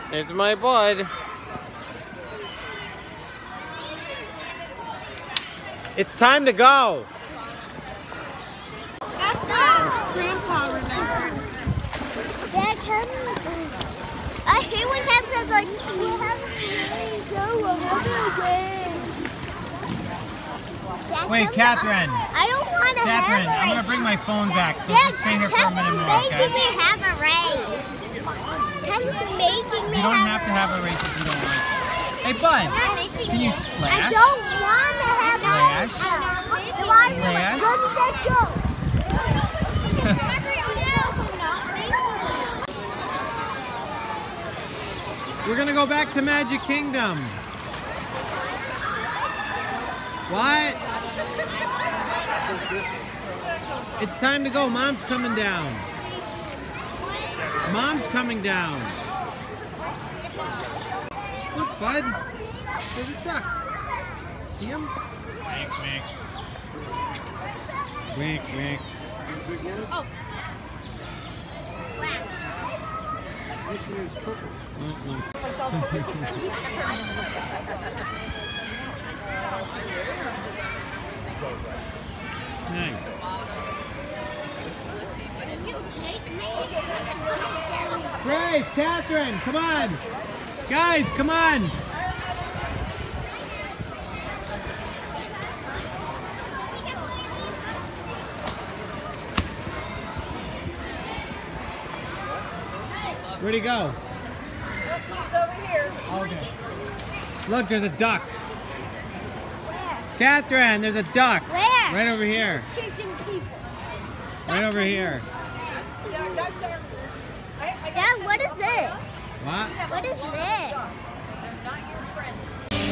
There's my bud. It's time to go. That's what Grandpa remembered. Dad, I hate when Dad says like, we have to go another way. Dad, Wait, Catherine. I don't want to have a race. I'm gonna bring my phone back, so Dad, just stay here for a minute more, making okay? me have a race. Dad's making me You don't have to have a race if you don't want to. Hey, bud, can you splash? I don't want to have a race. Splash? We're gonna go back to Magic Kingdom. What? It's time to go. Mom's coming down. Mom's coming down. Look, bud. There's a duck. See him? Wink, wink. Wink, wink. Oh. Wax. This one is purple. Hey. Grace, Catherine, come on. Guys, come on. Where'd he go? He's over here. Okay. Look, there's a duck. Catherine, there's a duck. Where? Right over here. Chasing people. Right over here. Yeah, ducks are. Dad, what is this? What? What is this? They're not your friends.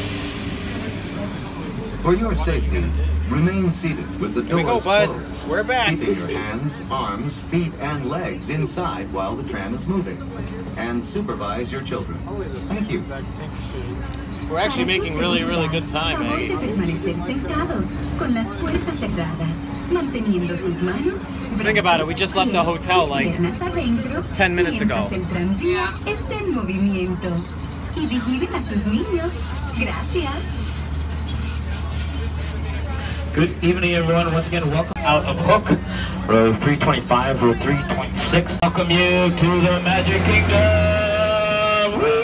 For your safety, remain seated with the Here we doors go, bud. closed. We're back. Keeping your hands, arms, feet, and legs inside while the tram is moving. And supervise your children. Thank you. We're actually making really, really good time, Maggie. Think about it, we just left the hotel like 10 minutes ago. Good evening, everyone. Once again, welcome out of Hook, row 325, row 326. Welcome you to the Magic Kingdom. Woo!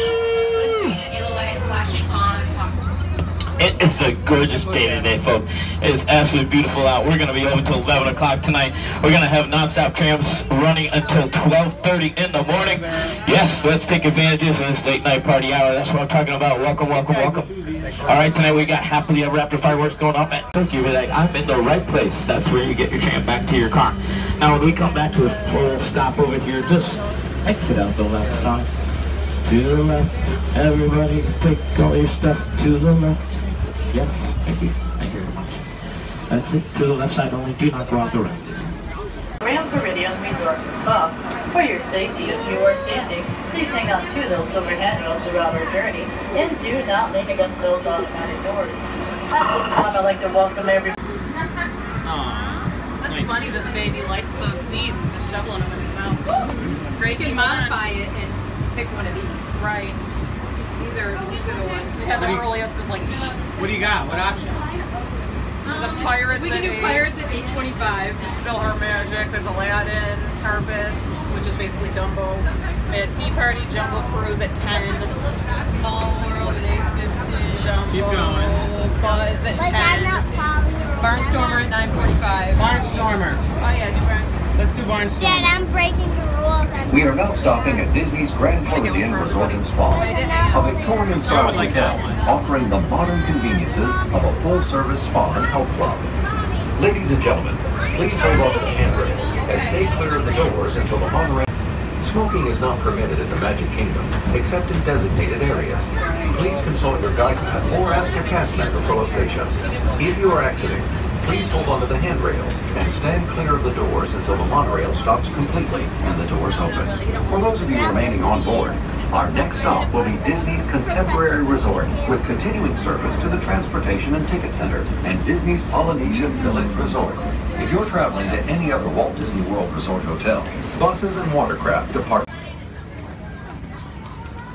It is a gorgeous day today, folks. It is absolutely beautiful out. We're going to be open until 11 o'clock tonight. We're going to have non-stop trams running until 12:30 in the morning. Yes, let's take advantage of this late night party hour. That's what I'm talking about. Welcome, welcome, welcome. All right, tonight we got Happily Ever After fireworks going on. Thank you for that. I'm in the right place. That's where you get your tram back to your car. Now, when we come back to a full stop over here, just exit out the left side. To the left. Everybody, take all your stuff to the left. Yes, thank you. Thank you very much. That's it. To the left side only. Do not go out the right. Grand Floridian Resort Spa. For your safety, if you are standing, please hang on to those silver handrails throughout our journey, and do not lean against those automatic doors. At this time, I'd like to welcome everyone. That's nice. Funny that the baby likes those seeds. He's just shoveling them in his mouth. Great. You can modify it and pick one of these. Right. These are the ones. Yeah, the earliest is like 8. What do you got? What options? There's a Pirates. We can do Pirates at 8:25. PhilharMagic. There's Aladdin, Carpets, which is basically Dumbo. We had Tea Party, Jungle Cruise at 10. Small World at 8:15. Dumbo. Keep going. Buzz at 10. I'm not following. Barnstormer at 9:45. Barnstormer. Oh yeah, do right. Let's do Barnstormer. Dad, I'm breaking the rules. We are now stopping at Disney's Grand Floridian Resort and Spa, a Victorian-style hotel offering the modern conveniences of a full-service spa and health club. Ladies and gentlemen, please hold on to the handrails and stay clear of the doors until the monorail. Smoking is not permitted in the Magic Kingdom, except in designated areas. Please consult your guide map or ask your cast member for locations. If you are exiting, please hold on to the handrails and stand clear of the doors until the monorail stops completely and the doors open. For those of you remaining on board, our next stop will be Disney's Contemporary Resort, with continuing service to the Transportation and Ticket Center and Disney's Polynesian Village Resort. If you're traveling to any other Walt Disney World Resort hotel, buses and watercraft depart.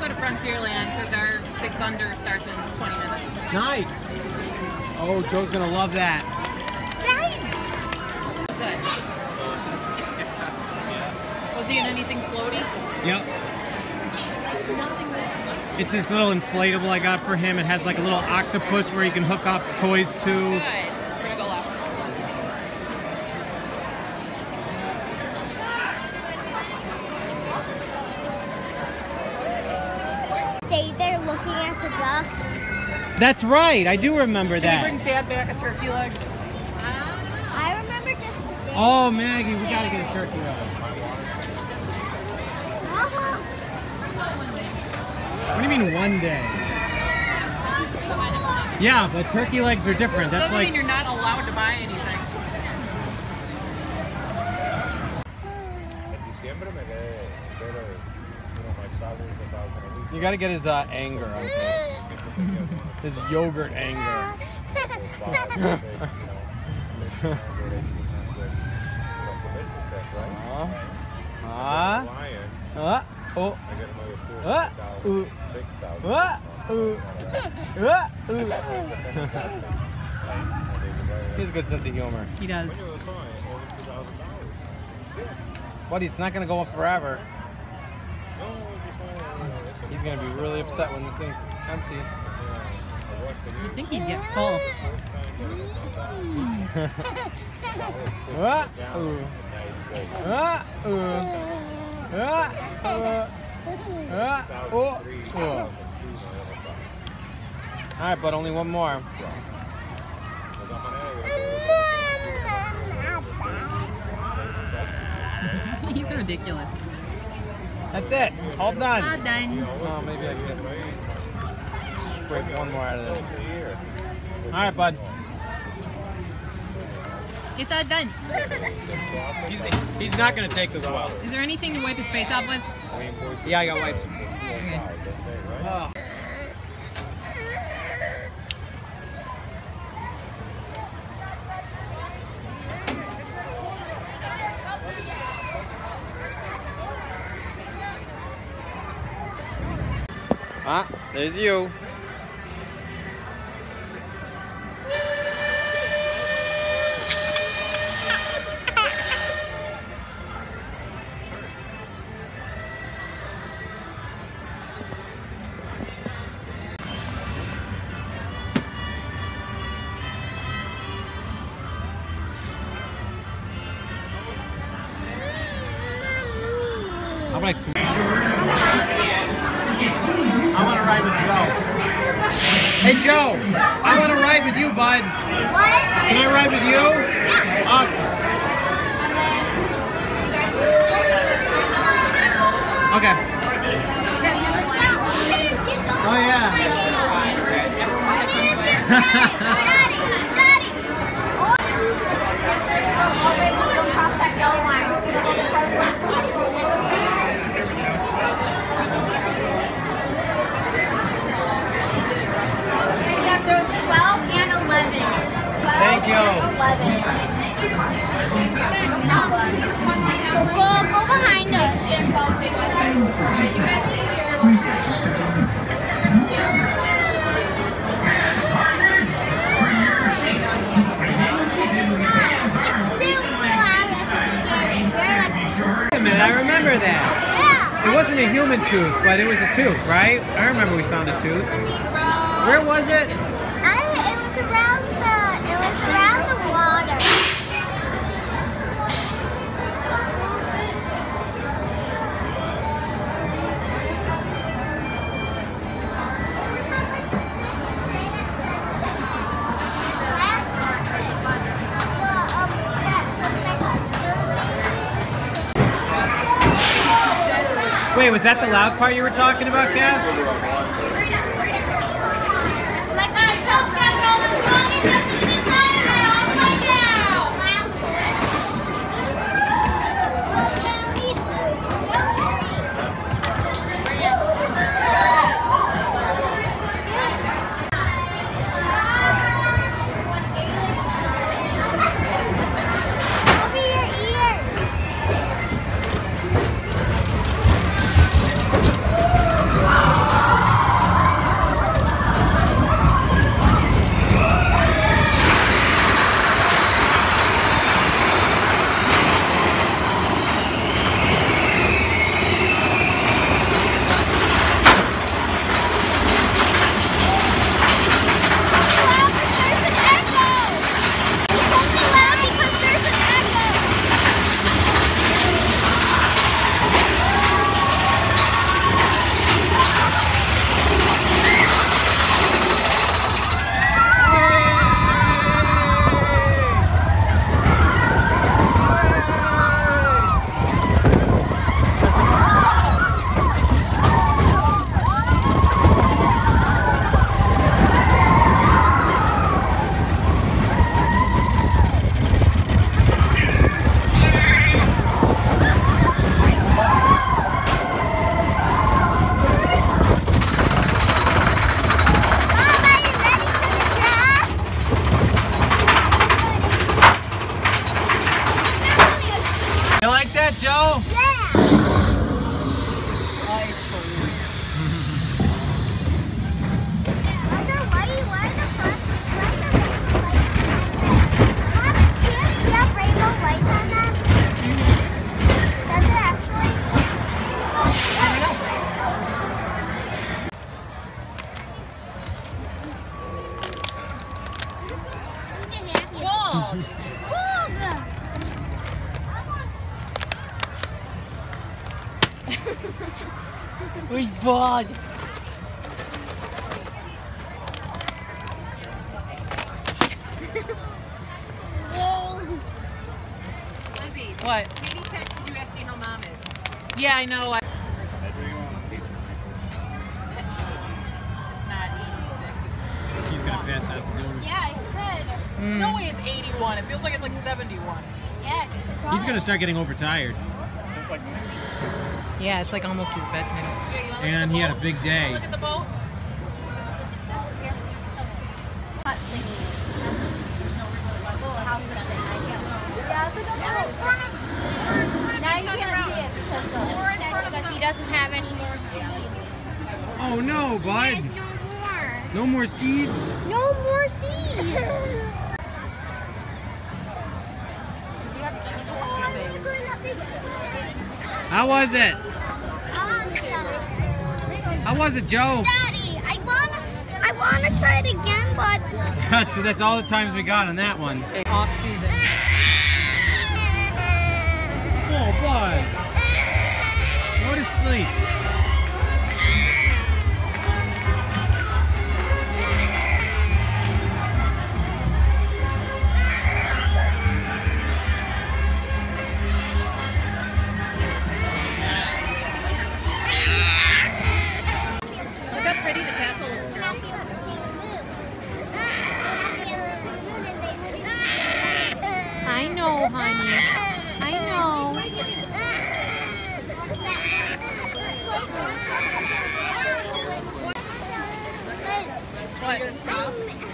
to Frontierland because our Big Thunder starts in 20 minutes. Nice. Oh, Joe's gonna love that. Good. Was he in anything floaty? Yep. It's this little inflatable I got for him. It has like a little octopus where you can hook up toys to. Good. We're gonna go left. Stay there looking at the ducks. That's right. I do remember Should that. we bring Dad back a turkey leg? I remember just staying. Oh, Maggie, we gotta get a turkey leg. What do you mean one day? Yeah, but turkey legs are different. That's Doesn't like mean you're not allowed to buy anything. you gotta get his anger, I think. His yogurt anger. He has a good sense of humor. He does. Buddy, it's not gonna go on forever. He's gonna be really upset when this thing's empty. You'd think he'd get full. Alright, but only one more. He's ridiculous. That's it. All done. All done. Oh, maybe I can scrape one more out of this. Alright, bud. It's all done. He's not going to take this well. Is there anything to wipe his face off with? Yeah, I got wipes. Okay. Oh. Ah, there's you. I want to ride with Joe. Hey Joe, I want to ride with you, bud. What? Can I ride with you? Yeah. Awesome. Okay. Oh yeah. Cross that yellow line. Scoot a little bit farther back. Rows 12 and 11. 12 Thank you. And 11. Go behind us. Wait a minute, I remember that. Yeah. It wasn't a human tooth, but it was a tooth, right? I remember we found a tooth. Where was it? It was around the water. Wait, was that the loud part you were talking about, Cass? Wow. dog. Who's bad? Lizzie. What? Katie texted you asking how mom is. Yeah, I know. It's not 86. He's gonna pass out soon. Yeah, I said. No way it's 81. It feels like it's like 71. Yes, it's all He's gonna start getting overtired. Yeah, it's like almost his bedtime. And he had a big day. Look at the boat. Now you can't see it because he doesn't have any more seeds. Oh no, He bud. has no more. No more seeds. No more seeds. How was it? How was it, Joe? Daddy, I wanna try it again, but That's all the times we got on that one. Off season. Oh, bud. Go to sleep. Look how pretty the castle looks now. I know, honey. I know. What? You're gonna stop?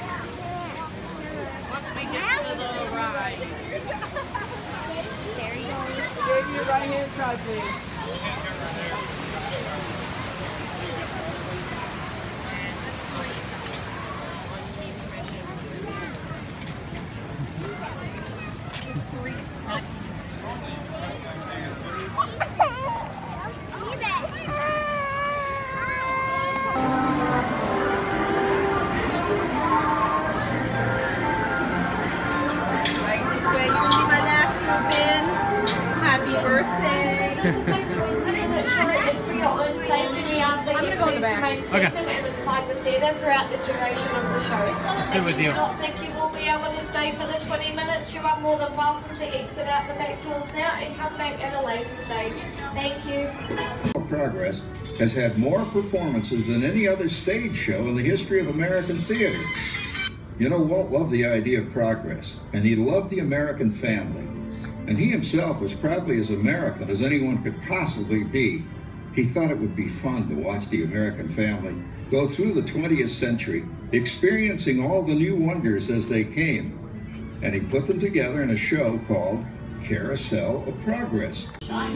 Once we get to the ride. Give your right hand side, please. Right this way. You're gonna be my last group in. Happy birthday. I'm gonna go in the back. Okay. Sit with you. Not think you will be able to stay for the 20 minutes. You are more than welcome to exit out the back doors now and come back at a later stage. Thank you. Progress has had more performances than any other stage show in the history of American theater. You know, Walt loved the idea of progress, and he loved the American family. And he himself was probably as American as anyone could possibly be. He thought it would be fun to watch the American family go through the 20th century, experiencing all the new wonders as they came. And he put them together in a show called Carousel of Progress.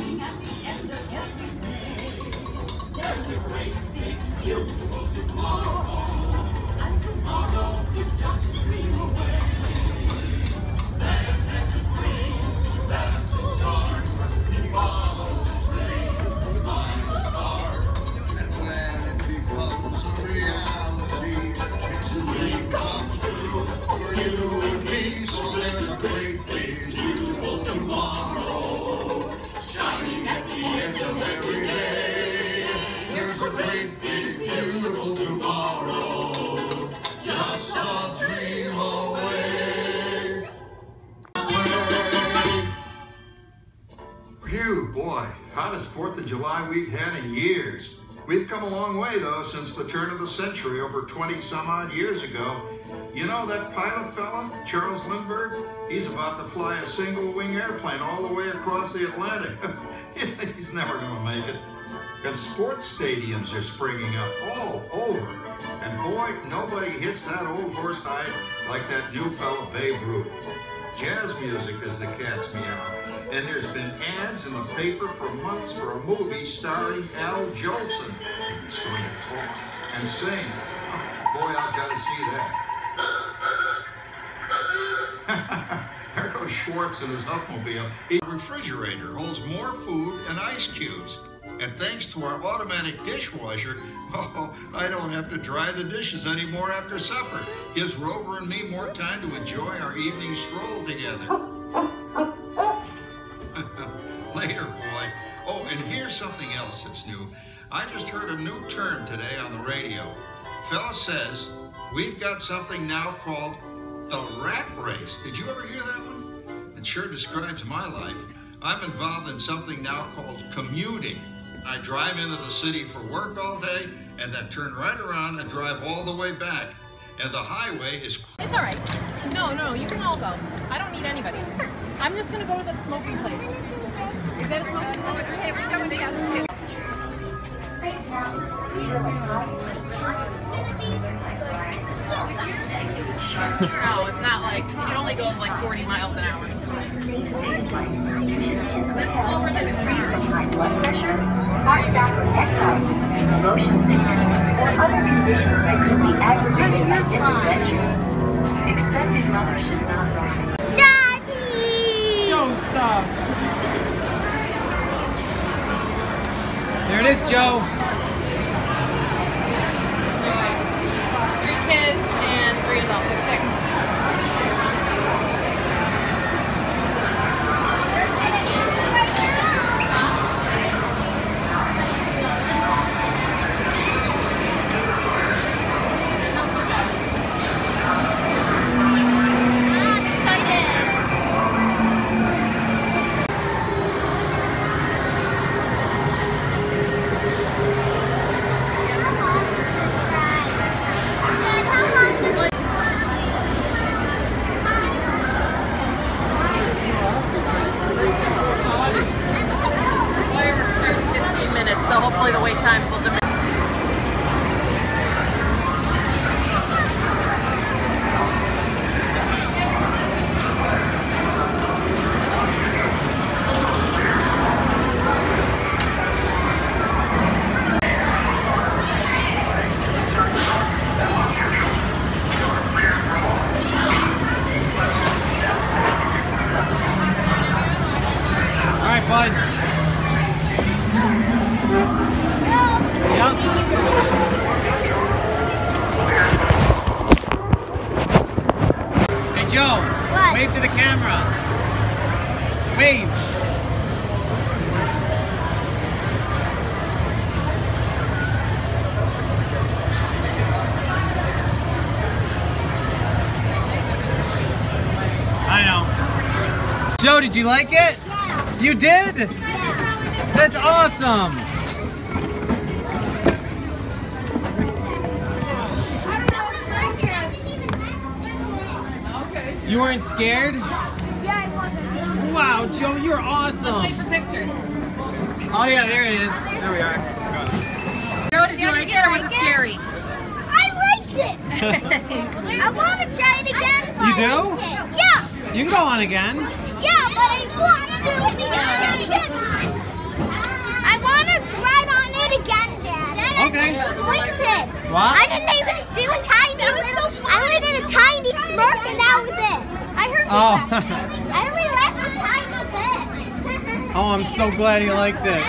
Phew, boy, hottest 4th of July we've had in years. We've come a long way, though, since the turn of the century, over 20-some-odd years ago. You know that pilot fella, Charles Lindbergh? He's about to fly a single-wing airplane all the way across the Atlantic. He's never gonna make it. And sports stadiums are springing up all over. And boy, nobody hits that old horse hide like that new fella Babe Ruth. Jazz music is the cat's meow. And there's been ads in the paper for months for a movie starring Al Jolson. And he's going to talk and sing. Oh, boy, I've got to see that. There goes Schwartz in his Hupmobile. A refrigerator holds more food and ice cubes. And thanks to our automatic dishwasher, oh, I don't have to dry the dishes anymore after supper. Gives Rover and me more time to enjoy our evening stroll together. Later, boy. Oh, and here's something else that's new. I just heard a new term today on the radio. Fella says, we've got something now called the rat race. Did you ever hear that one? It sure describes my life. I'm involved in something now called commuting. I drive into the city for work all day and then turn right around and drive all the way back. And the highway is... It's all right. No, you can all go. I don't need anybody. I'm just going to go to the smoking place. Is that a smoking place? Hey, we're coming together. No, it's not like, it only goes like 40 miles an hour. That's over the high blood pressure, heart attack or neck problems, motion sickness, or other conditions that could be aggravated by this adventure. Expected mother should not ride. Daddy! Joseph! There it is, Joe. 3 kids and 3 adults. There's 6. So hopefully the wait times will diminish. All right, bud. Hey Joe, what? Wave to the camera. Wave. I know. Joe, did you like it? Yeah. You did? Yeah. That's awesome. You weren't scared? Yeah, I wasn't. Wow, Joe, you're awesome. Let's wait for pictures. Oh yeah, there it is. There we are. Joe, did you like it or was it scary? I liked it. I want to try it again. You do? Yeah. You can go on again. Yeah, but I want to do it again. I want to ride on it again, Dad. Okay. I liked it. What? I didn't even do a tiny little. I only did a tiny smirk and that was it. I heard you. Oh. I only laughed a tiny bit. Oh, I'm so glad you liked it.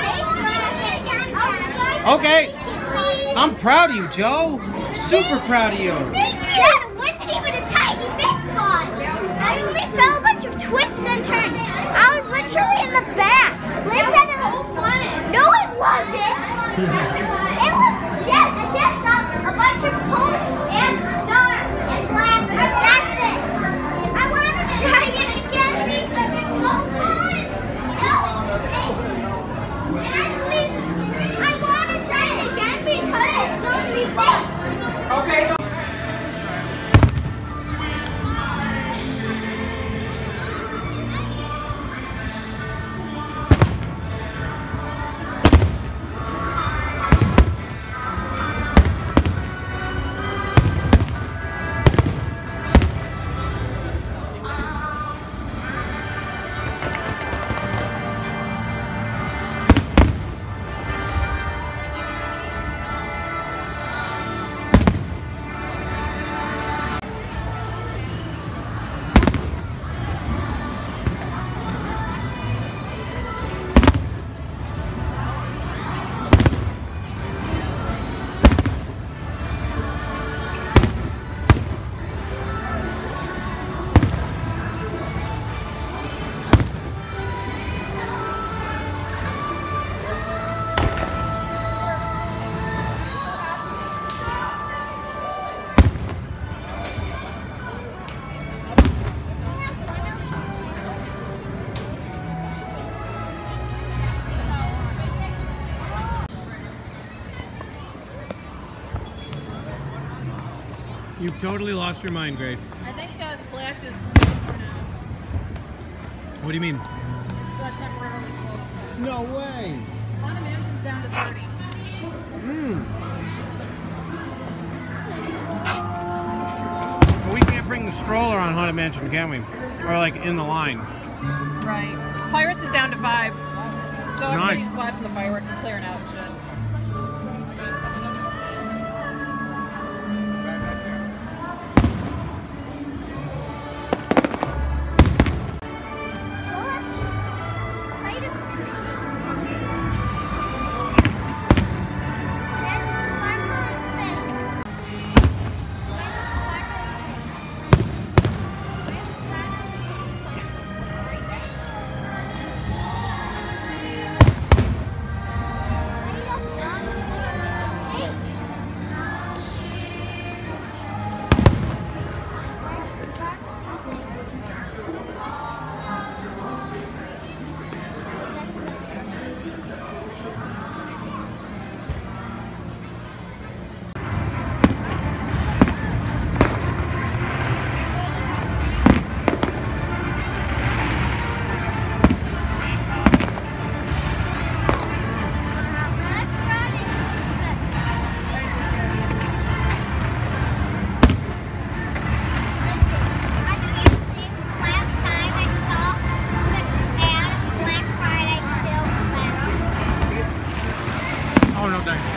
Okay. I'm proud of you, Joe. Super proud of you. Dad, it wasn't even a tiny bit fun. I only felt a bunch of twists and turns. I was literally in the back. Liz had it all fun. No, it wasn't. It was just a bunch of pulls and stars and black. That's it. I want to try it again because it's so fun. Actually, I want to try it again because it's going to be fun. Okay. You've totally lost your mind, Grace. I think Splash is for now. What do you mean? It's temporarily closed. No way. Haunted Mansion's down to 30. Well, we can't bring the stroller on Haunted Mansion, can we? Or like in the line. Right. Pirates is down to 5. So everybody's Nice. watching the fireworks and clearing out and shit. Oh, no thanks.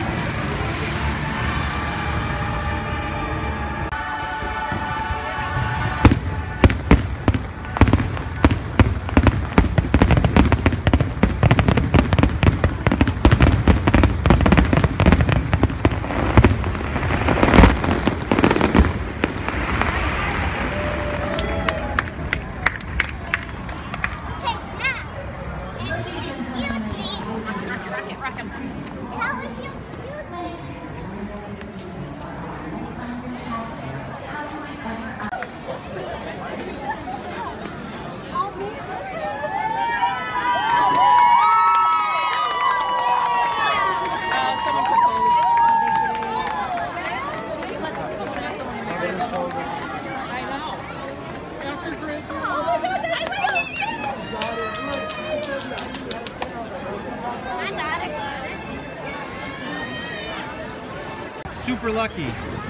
Super lucky.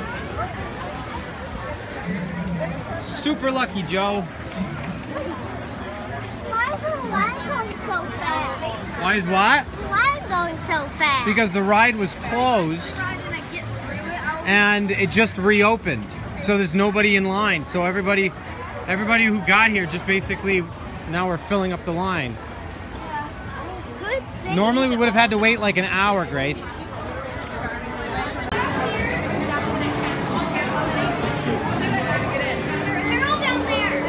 Super lucky, Joe. Why is the line going so fast? Why is what? The line going so fast. Because the ride was closed and it just reopened. So there's nobody in line. So everybody who got here just basically, now we're filling up the line. Good thing. Normally we would have had to wait like an hour, Grace. They're all down there.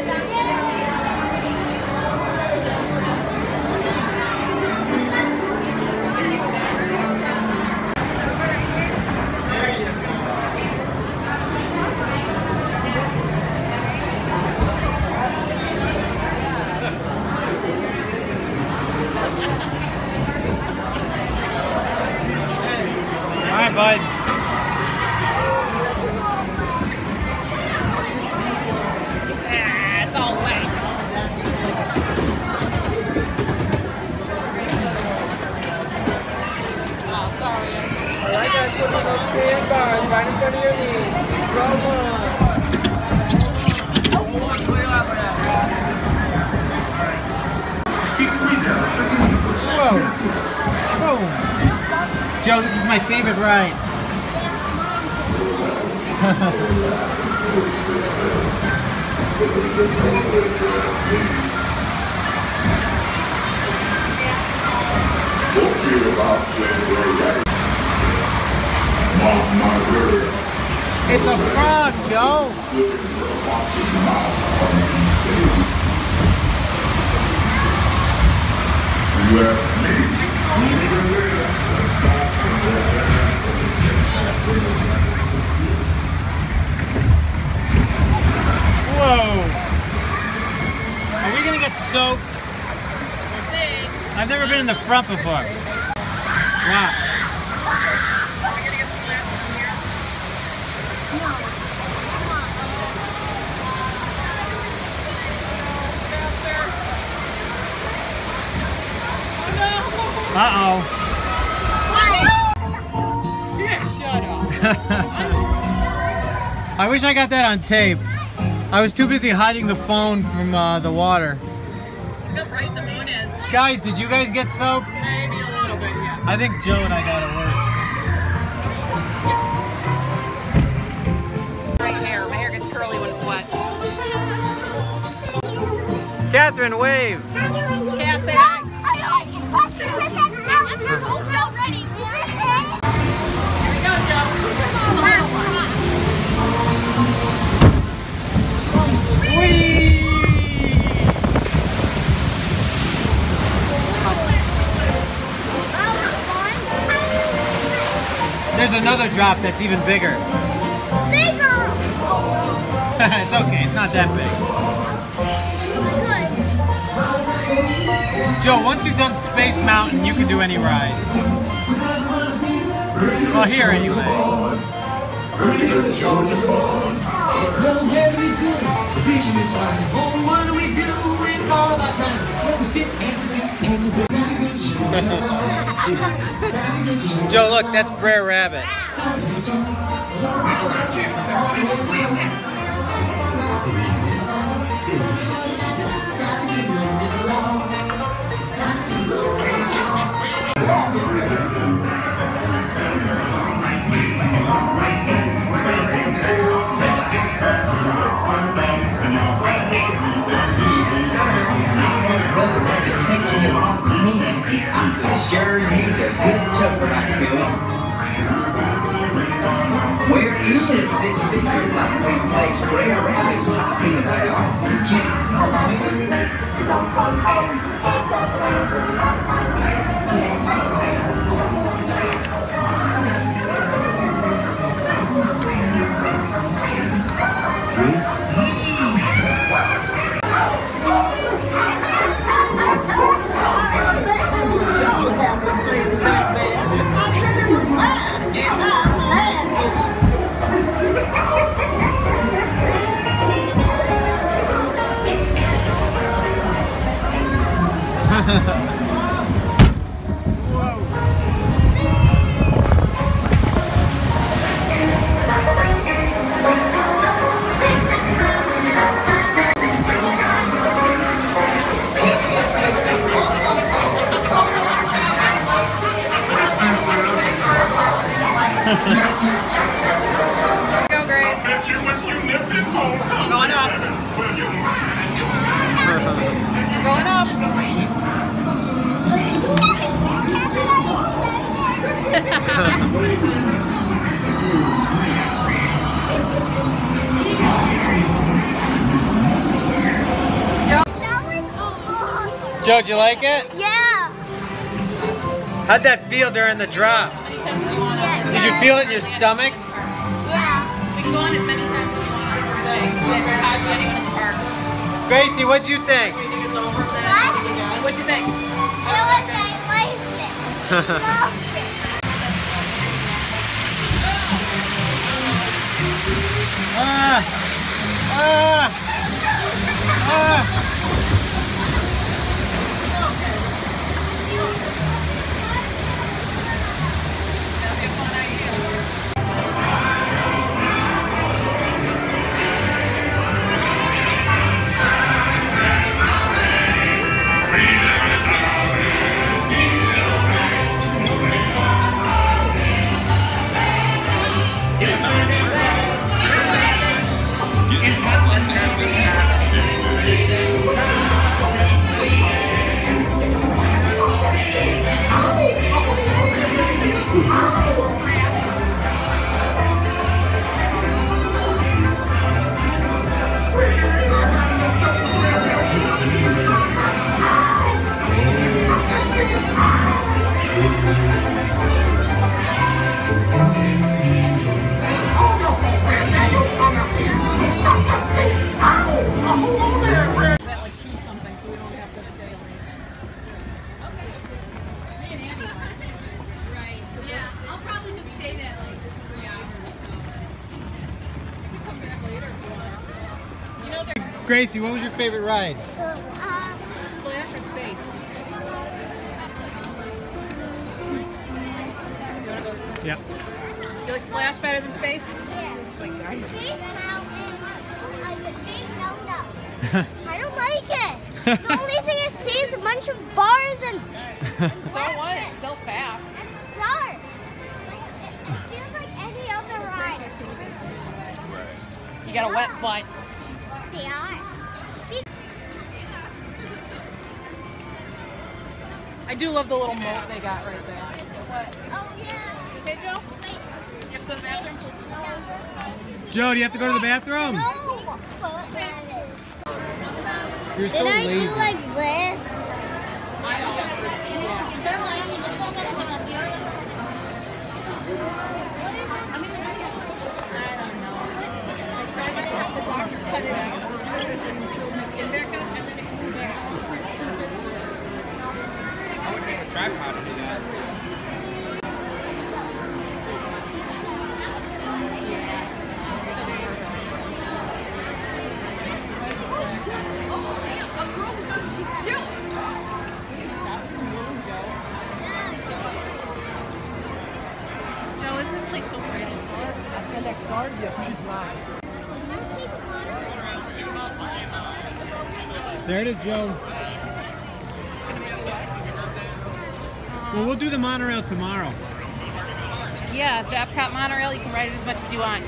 All right, bud. It's all wet. Oh, sorry. Alright guys, put on those stand bars right in front of your knees. Come Whoa. Whoa. Joe, this is my favorite ride. It's a frog, Joe. Whoa. Are we gonna get soaked? I've never been in the front before. Wow. Uh-oh. Shut up. I wish I got that on tape. I was too busy hiding the phone from the water. Look how bright the moon is. Guys, did you guys get soaked? Maybe a little bit, yeah. I think Joe and I got it worse. Right hair. My hair gets curly when it's wet. Catherine, wave. Cat, say hi. I'm soaked already. Here we go, Joe. There's another drop that's even bigger. Bigger! It's okay, it's not that big. Good. Joe, once you've done Space Mountain, you can do any ride. Well, here anyway. Well, weather is good, the vision is fine. Oh, what do we do with all of our time? Well, we sit and we think and we feel. Joe, look, that's Brer Rabbit. Sure, he's a good choker, I feel. Where is this secret lovely place Brer Rabbit's talking about? Can't Go, Grace. Going up. Going up. Joe, did you like it? Yeah. How'd that feel during the drop? Did you feel it in your stomach? Yeah. We can go on as many times as we want on the day. We're not going in the park. Gracie, what'd you think? You think it's over then? What'd you think? It was amazing. Loved it. Gracie, what was your favorite ride? Slasher Space. Yep. You like Splash better than Space? I don't like it. The only thing I see is a bunch of bars and So what? It's still fast. and stars. It feels like any other ride. You got a wet butt. They are. I do love the little moat they got right there. Oh yeah. Okay, Joe? You have to go to the bathroom? Joe, do you have to go to the bathroom? No. You're so Did I lazy. do like this? Cut it out. So my skin back up and then it can move back. I would need a tripod to do that. Joe, isn't this place so great? LXR, yeah, There it is, Joe. Well, we'll do the monorail tomorrow. Yeah, the Epcot monorail, you can ride it as much as you want.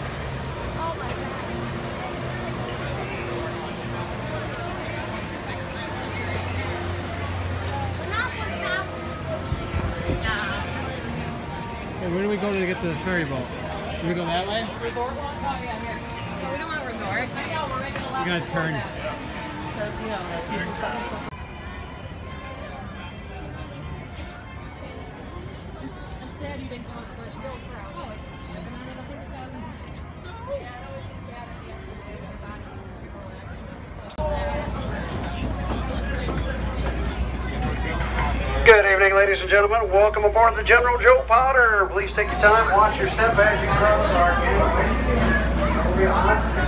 Hey, where do we go to get the ferry boat? Do we go that way? Resort one? Oh, yeah, here. Yeah, we don't want a resort. I know, we're making a left. You gotta turn. Because, you know, like, people suck. I'm sad you didn't go on Splash Girl Pro. Oh, it's been on it 100,000. Yeah, that was just bad at the end of the day. The body Good evening, ladies and gentlemen. Welcome aboard the General Joe Potter. Please take your time, watch your step as you cross our gateway.